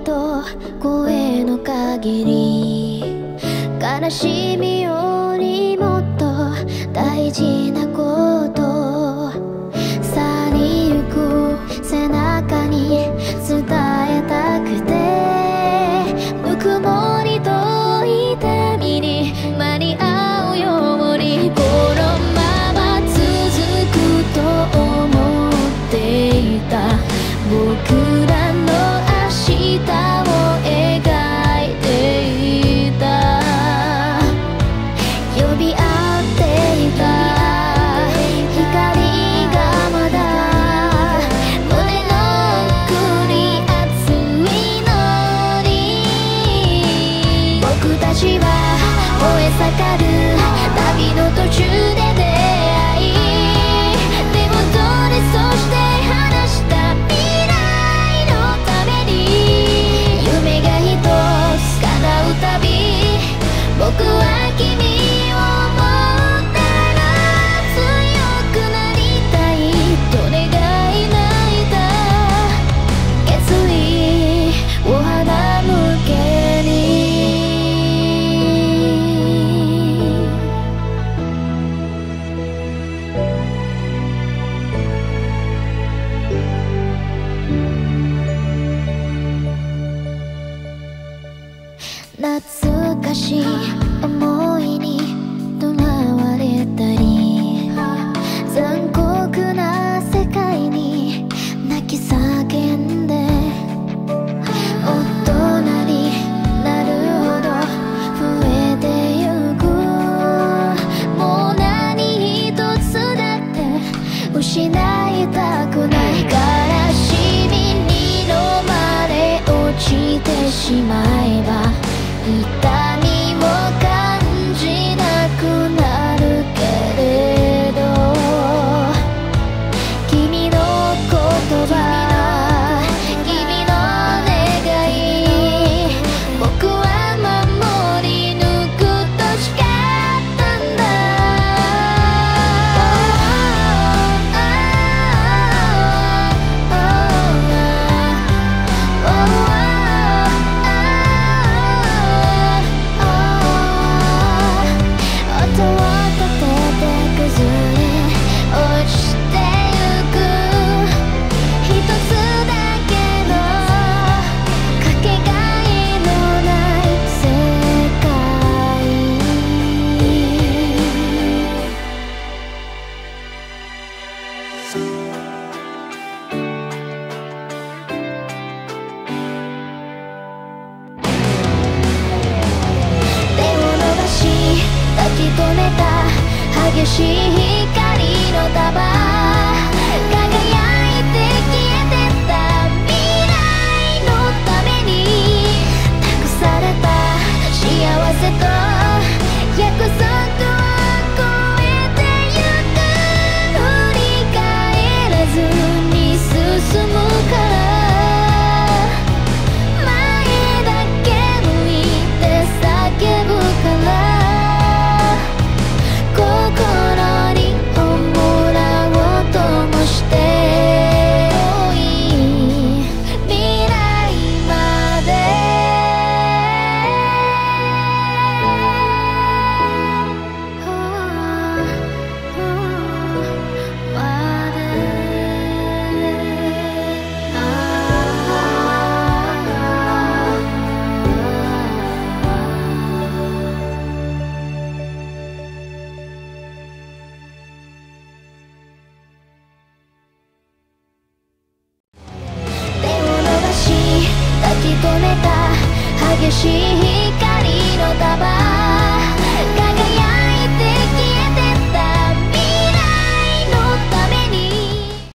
と声の限り、悲しみよりもっと大事なこと、去りゆく背中に伝えたくて、ぬくもりと痛みに間に合うように、このまま続くと思っていた僕らの明日を描いていた、呼び合っていた光がまだ胸の奥に熱いのに、僕たちは燃え盛る旅の途中で出会い、手元でそして話した未来のために、夢が一つ叶うたび僕は君を思ったら強くなりたいと願い泣いた決意を肌向けに。懐かしい思いにとらわれたり、残酷な世界に泣き叫んで、大人になるほど増えてゆく、もう何一つだって失いたくない、悲しみに飲まれ落ちてしまえば痛みも感じなくなるけれど、君の言葉、君の願い、僕は守り抜くと誓ったんだ。音を立てて崩れ落ちてゆく、一つだけのかけがえのない世界。手を伸ばし抱き留めた激しい光の束、輝いて消えてった未来のために、託された幸せと約束を超えてゆく、振り返らずに進むから、前だけ向いて叫ぶから、心に炎を灯して遠い未来まで。手を伸ばし抱き留めた激しい光の束、